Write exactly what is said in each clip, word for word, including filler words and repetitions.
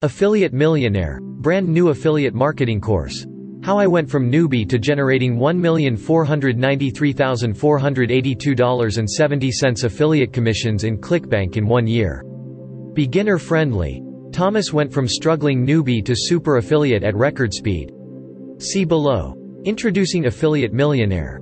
Affiliate Millionaire, brand new affiliate marketing course. How I went from newbie to generating one million four hundred ninety-three thousand four hundred eighty-two dollars and seventy cents affiliate commissions in ClickBank in one year. Beginner friendly. Thomas went from struggling newbie to super affiliate at record speed. See below. Introducing Affiliate Millionaire.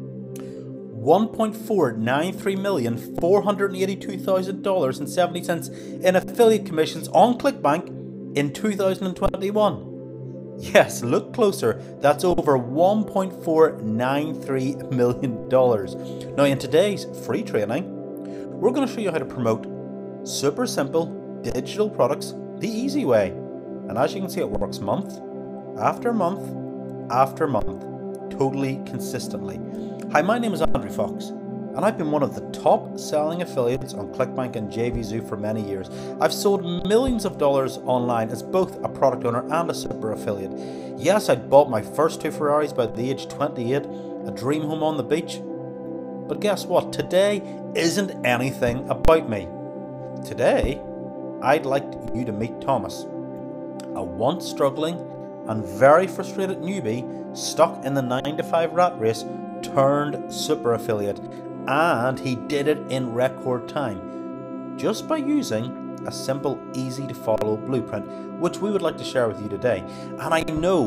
one point four nine three million four hundred eighty-two thousand dollars and seventy cents in affiliate commissions on ClickBank in two thousand twenty-one. Yes, look closer, that's over one point four nine three million dollars. Now in today's free training, we're going to show you how to promote super simple digital products the easy way. And as you can see, it works month after month after month, totally consistently. Hi, my name is Andrew Fox, and I've been one of the top selling affiliates on ClickBank and JVZoo for many years. I've sold millions of dollars online as both a product owner and a super affiliate. Yes, I bought my first two Ferraris by the age twenty-eight, a dream home on the beach. But guess what? Today isn't anything about me. Today, I'd like you to meet Thomas, a once struggling and very frustrated newbie stuck in the nine to five rat race turned super affiliate. And he did it in record time, just by using a simple, easy to follow blueprint, which we would like to share with you today. And I know,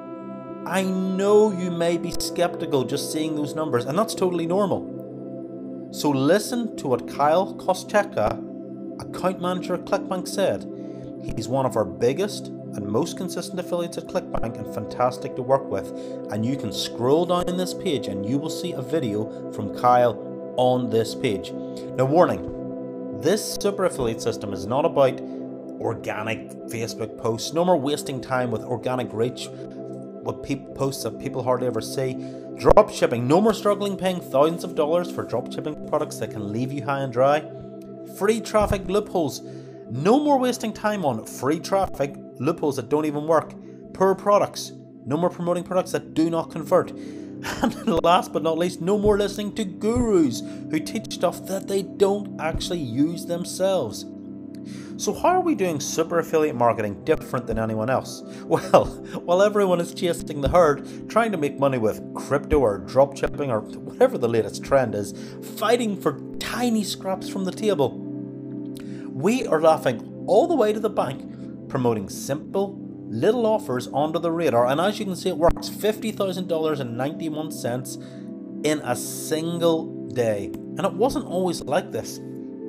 I know you may be skeptical just seeing those numbers, and that's totally normal. So listen to what Kyle Koscheka, account manager at ClickBank, said. He's one of our biggest and most consistent affiliates at ClickBank and fantastic to work with. And you can scroll down this page and you will see a video from Kyle on this page. Now warning, this super affiliate system is not about organic Facebook posts. No more wasting time with organic reach, with posts that people hardly ever see. Drop shipping, no more struggling paying thousands of dollars for drop shipping products that can leave you high and dry. Free traffic loopholes. No more wasting time on free traffic loopholes that don't even work. Poor products. No more promoting products that do not convert. And last but not least, no more listening to gurus who teach stuff that they don't actually use themselves. So how are we doing super affiliate marketing different than anyone else? Well, while everyone is chasing the herd, trying to make money with crypto or drop shipping or whatever the latest trend is, fighting for tiny scraps from the table, we are laughing all the way to the bank, promoting simple little offers onto the radar, and as you can see, it works fifty thousand dollars and ninety-one cents in a single day. And it wasn't always like this.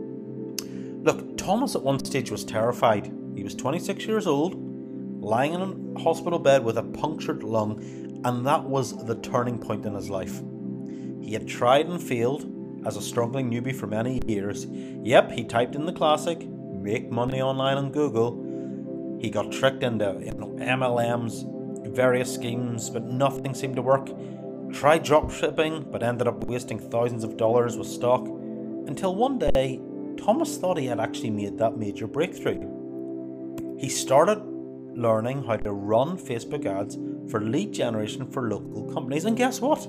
Look, Thomas at one stage was terrified. He was twenty-six years old, lying in a hospital bed with a punctured lung, and that was the turning point in his life. He had tried and failed as a struggling newbie for many years. Yep, he typed in the classic, make money online on Google. He got tricked into, you know, M L Ms, various schemes, but nothing seemed to work. Tried drop shipping, but ended up wasting thousands of dollars with stock. Until one day, Thomas thought he had actually made that major breakthrough. He started learning how to run Facebook ads for lead generation for local companies, and guess what?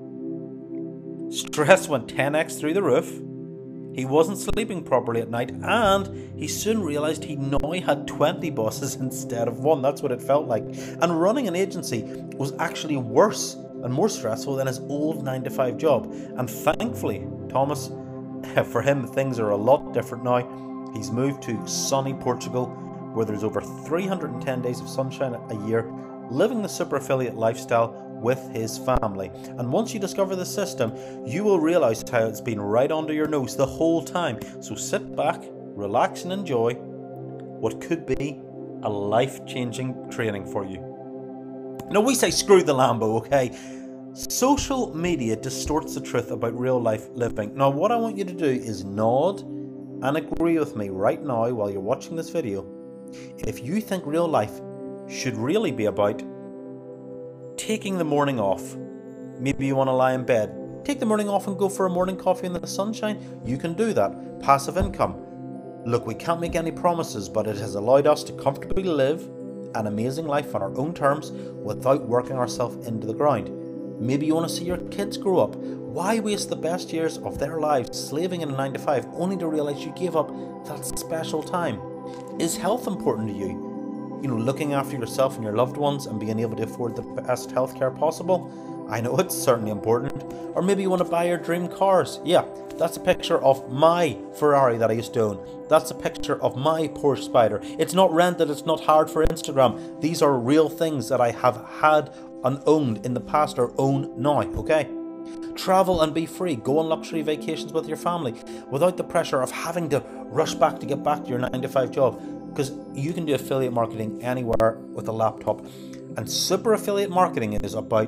Stress went ten x through the roof. He wasn't sleeping properly at night, and he soon realized he now had twenty bosses instead of one. That's what it felt like. And running an agency was actually worse and more stressful than his old nine to five job. And thankfully, Thomas, for him, things are a lot different now. He's moved to sunny Portugal, where there's over three hundred ten days of sunshine a year, living the super affiliate lifestyle with his family. And once you discover the system, you will realize how it's been right under your nose the whole time. So sit back, relax, and enjoy what could be a life-changing training for you. Now, we say screw the Lambo, okay? Social media distorts the truth about real life living. Now, what I want you to do is nod and agree with me right now while you're watching this video. If you think real life should really be about taking the morning off, maybe you want to lie in bed, take the morning off and go for a morning coffee in the sunshine, you can do that. Passive income. Look, we can't make any promises, but it has allowed us to comfortably live an amazing life on our own terms without working ourselves into the ground. Maybe you want to see your kids grow up. Why waste the best years of their lives slaving in a nine to five only to realize you gave up that special time? Is health important to you? you know, looking after yourself and your loved ones and being able to afford the best healthcare possible. I know it's certainly important. Or maybe you want to buy your dream cars. Yeah, that's a picture of my Ferrari that I used to own. That's a picture of my Porsche Spyder. It's not rented, it's not hard for Instagram. These are real things that I have had and owned in the past or own now, okay? Travel and be free. Go on luxury vacations with your family without the pressure of having to rush back to get back to your nine to five job. Because you can do affiliate marketing anywhere with a laptop. And super affiliate marketing is about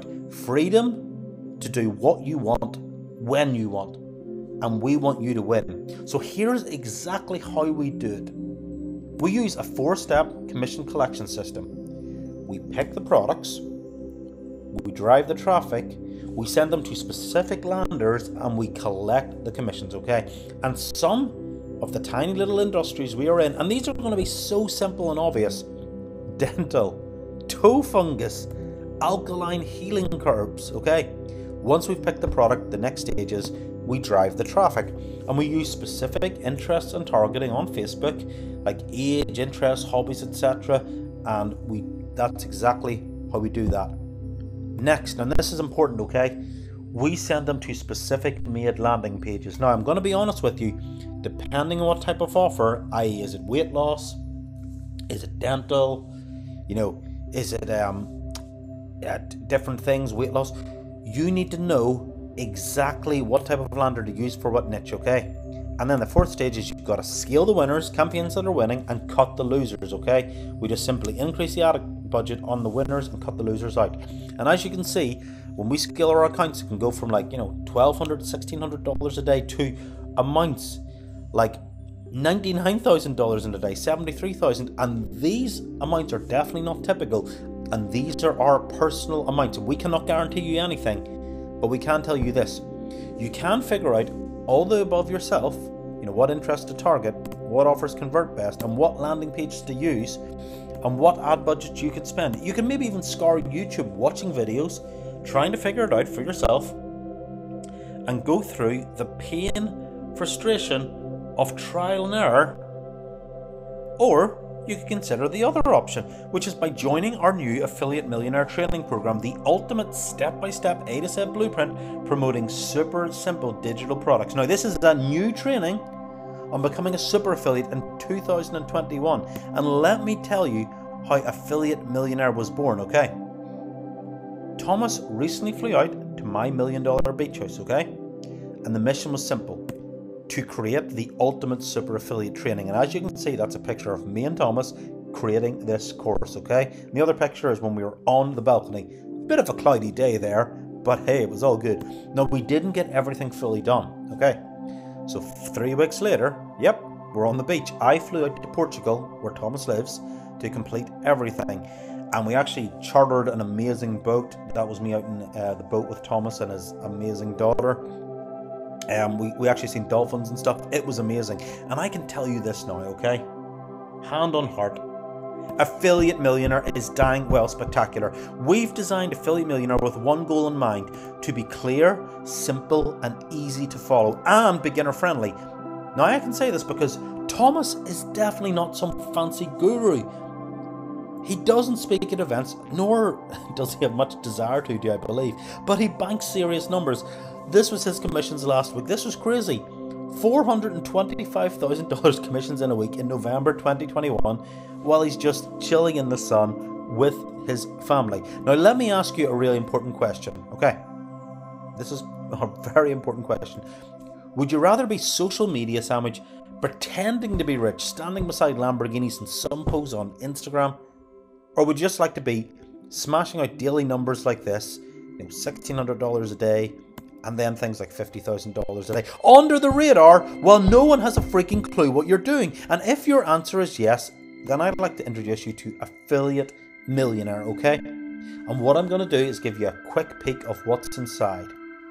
freedom to do what you want, when you want. And we want you to win. So here's exactly how we do it. We use a four-step commission collection system. We pick the products, we drive the traffic, we send them to specific landers, and we collect the commissions, okay? And some of the tiny little industries we are in, and these are going to be so simple and obvious: dental, toe fungus, alkaline healing herbs, okay? Once we've picked the product, the next stage is we drive the traffic, and we use specific interests and targeting on Facebook, like age, interests, hobbies, et cetera. And we that's exactly how we do that. Next, and this is important, okay? We send them to specific made landing pages. Now, I'm going to be honest with you, depending on what type of offer, that is, is it weight loss? Is it dental? You know, is it um, uh, different things, weight loss? You need to know exactly what type of lander to use for what niche, okay? And then the fourth stage is you've got to scale the winners, campaigns that are winning, and cut the losers, okay? We just simply increase the ad budget on the winners and cut the losers out. And as you can see, when we scale our accounts, it can go from, like, you know, twelve hundred dollars, sixteen hundred dollars a day to amounts like ninety-nine thousand dollars in a day, seventy-three thousand dollars. And these amounts are definitely not typical. And these are our personal amounts. We cannot guarantee you anything, but we can tell you this. You can figure out all the above yourself, you know, what interests to target, what offers convert best, and what landing pages to use, and what ad budget you could spend. You can maybe even scour YouTube watching videos, trying to figure it out for yourself, and go through the pain, frustration of trial and error. Or you could consider the other option, which is by joining our new Affiliate Millionaire Training Program, the ultimate step-by-step A to Z blueprint promoting super simple digital products. Now, this is a new training on becoming a super affiliate in two thousand twenty-one, and let me tell you how Affiliate Millionaire was born, okay? Thomas recently flew out to my million dollar beach house, okay? And the mission was simple: to create the ultimate super affiliate training. And as you can see, that's a picture of me and Thomas creating this course, okay? And the other picture is when we were on the balcony. Bit of a cloudy day there, but hey, it was all good. Now, we didn't get everything fully done, okay? So three weeks later, yep, we're on the beach. I flew out to Portugal, where Thomas lives, to complete everything. And we actually chartered an amazing boat. That was me out in uh, the boat with Thomas and his amazing daughter. Um, we, we actually seen dolphins and stuff. It was amazing. And I can tell you this now, okay? Hand on heart. Affiliate Millionaire is dang well spectacular. We've designed Affiliate Millionaire with one goal in mind: to be clear, simple, and easy to follow, and beginner friendly. Now, I can say this because Thomas is definitely not some fancy guru. He doesn't speak at events, nor does he have much desire to, do I believe. But he banks serious numbers. This was his commissions last week. This was crazy. four hundred twenty-five thousand dollars commissions in a week in November twenty twenty-one, while he's just chilling in the sun with his family. Now, let me ask you a really important question, okay? This is a very important question. Would you rather be social media sandwich, pretending to be rich, standing beside Lamborghinis in some pose on Instagram? Or would you just like to be smashing out daily numbers like this, you know, sixteen hundred dollars a day, and then things like fifty thousand dollars a day, under the radar, while no one has a freaking clue what you're doing? And if your answer is yes, then I'd like to introduce you to Affiliate Millionaire, okay? And what I'm going to do is give you a quick peek of what's inside.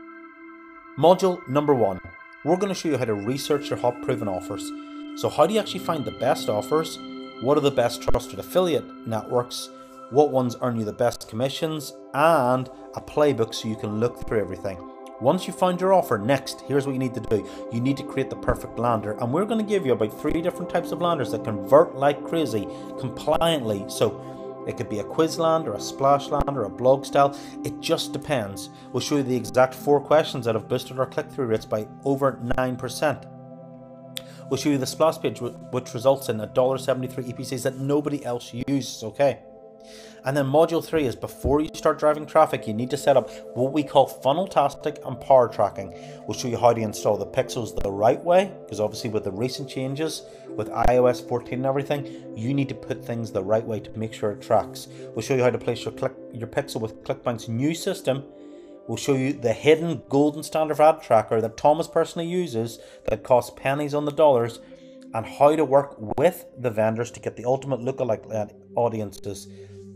Module number one, we're going to show you how to research your hot proven offers. So how do you actually find the best offers? What are the best trusted affiliate networks? What ones earn you the best commissions? And a playbook so you can look through everything. Once you found your offer, next, here's what you need to do. You need to create the perfect lander, and we're going to give you about three different types of landers that convert like crazy, compliantly. So it could be a quiz land or a splash land or a blog style. It just depends. We'll show you the exact four questions that have boosted our click-through rates by over nine percent. We'll show you the splash page, which results in one dollar seventy-three E P Cs that nobody else uses, okay? And then module three is before you start driving traffic, you need to set up what we call funnel-tastic and power tracking. We'll show you how to install the pixels the right way, because obviously with the recent changes, with i O S fourteen and everything, you need to put things the right way to make sure it tracks. We'll show you how to place your click your pixel with ClickBank's new system. We'll show you the hidden golden standard ad tracker that Thomas personally uses that costs pennies on the dollars, and how to work with the vendors to get the ultimate lookalike audiences.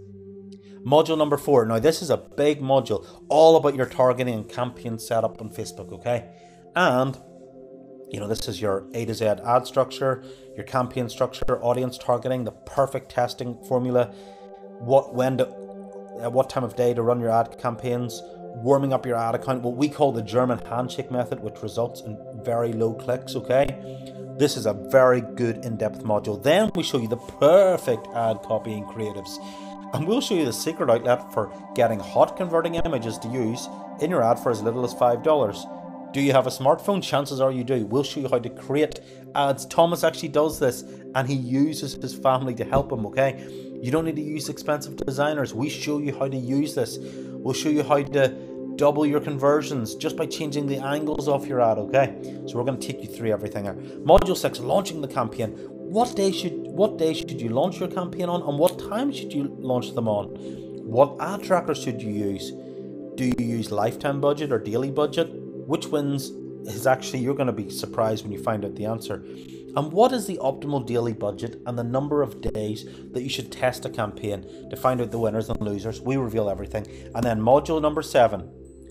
Module number four. Now this is a big module, all about your targeting and campaign setup on Facebook, okay? And you know, this is your A to Z ad structure, your campaign structure, audience targeting, the perfect testing formula, what when to, at what time of day to run your ad campaigns, warming up your ad account, what we call the German handshake method, which results in very low clicks, okay? This is a very good in-depth module. Then we show you the perfect ad copying creatives. And we'll show you the secret outlet for getting hot converting images to use in your ad for as little as five dollars. Do you have a smartphone? Chances are you do. We'll show you how to create ads. Thomas actually does this, and he uses his family to help him, okay? You don't need to use expensive designers. We show you how to use this. We'll show you how to double your conversions just by changing the angles of your ad, okay? So we're going to take you through everything here. Module six, launching the campaign. What day should what day should you launch your campaign on, and what time should you launch them on? What ad tracker should you use? Do you use lifetime budget or daily budget? Which wins is actually, you're going to be surprised when you find out the answer. And what is the optimal daily budget and the number of days that you should test a campaign to find out the winners and losers? We reveal everything. And then module number seven,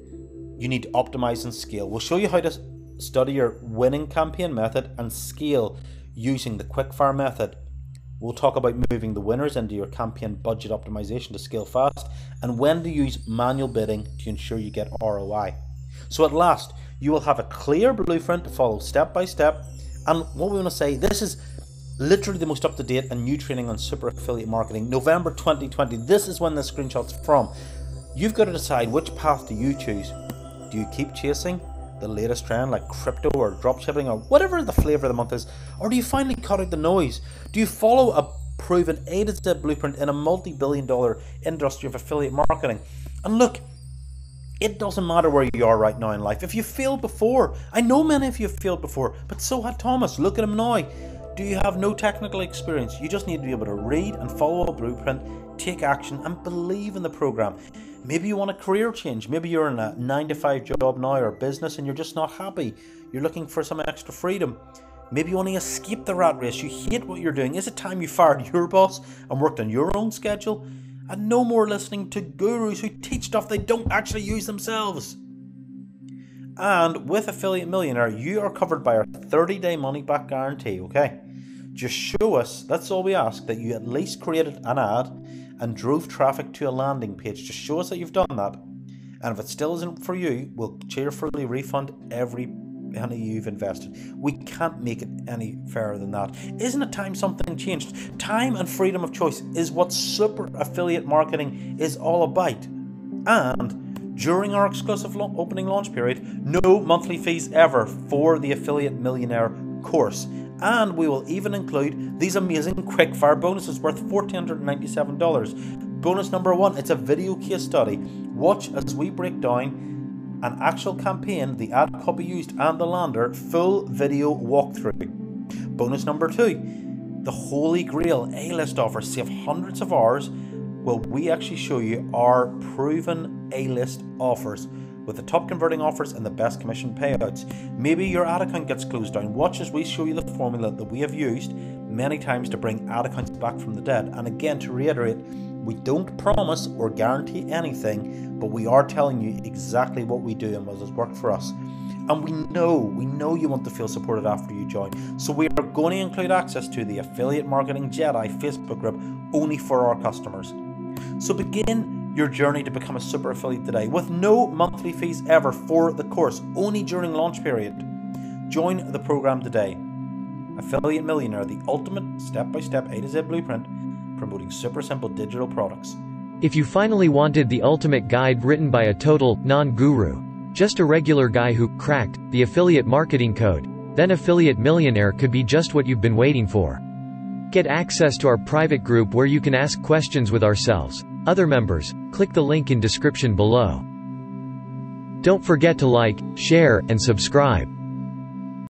you need to optimize and scale. We'll show you how to study your winning campaign method and scale using the quickfire method. We'll talk about moving the winners into your campaign budget optimization to scale fast, and when to use manual bidding to ensure you get R O I. So at last, you will have a clear blueprint to follow step by step. And what we want to say, this is literally the most up-to-date and new training on super affiliate marketing. November twenty twenty, this is when the screenshot's from. You've got to decide which path do you choose. Do you keep chasing the latest trend like crypto or dropshipping or whatever the flavor of the month is, or do you finally cut out the noise? Do you follow a proven A to Z blueprint in a multi-billion dollar industry of affiliate marketing? And look, it doesn't matter where you are right now in life. If you failed before, I know many of you have failed before, but so had Thomas. Look at him now. Do you have no technical experience? You just need to be able to read and follow a blueprint, take action, and believe in the program. Maybe you want a career change. Maybe you're in a nine to five job now or business and you're just not happy. You're looking for some extra freedom. Maybe you want to escape the rat race. You hate what you're doing. Is it time you fired your boss and worked on your own schedule? And no more listening to gurus who teach stuff they don't actually use themselves. And with Affiliate Millionaire, you are covered by our thirty day money back guarantee, okay? Just show us, that's all we ask, that you at least created an ad and drove traffic to a landing page. Just show us that you've done that. And if it still isn't for you, we'll cheerfully refund every penny you've invested. We can't make it any fairer than that. Isn't it time something changed? Time and freedom of choice is what super affiliate marketing is all about. And during our exclusive lo- opening launch period, no monthly fees ever for the Affiliate Millionaire course. And we will even include these amazing quickfire bonuses worth one thousand four hundred ninety-seven dollars. Bonus number one, it's a video case study. Watch as we break down an actual campaign, the ad copy used and the lander, full video walkthrough. Bonus number two, the Holy Grail A-list offer. Save hundreds of hours. Well, we actually show you our proven A-list offers with the top converting offers and the best commission payouts. Maybe your ad account gets closed down. Watch as we show you the formula that we have used many times to bring ad accounts back from the dead. And again, to reiterate, we don't promise or guarantee anything, but we are telling you exactly what we do and what has worked for us. And we know, we know you want to feel supported after you join. So we are going to include access to the Affiliate Marketing Jedi Facebook group only for our customers. So begin your journey to become a super affiliate today with no monthly fees ever for the course, only during launch period. Join the program today. Affiliate Millionaire, the ultimate step-by-step A to Z blueprint, promoting super simple digital products. If you finally wanted the ultimate guide written by a total non-guru, just a regular guy who cracked the affiliate marketing code, then Affiliate Millionaire could be just what you've been waiting for. Get access to our private group where you can ask questions with ourselves, other members. Click the link in description below. Don't forget to like, share, and subscribe.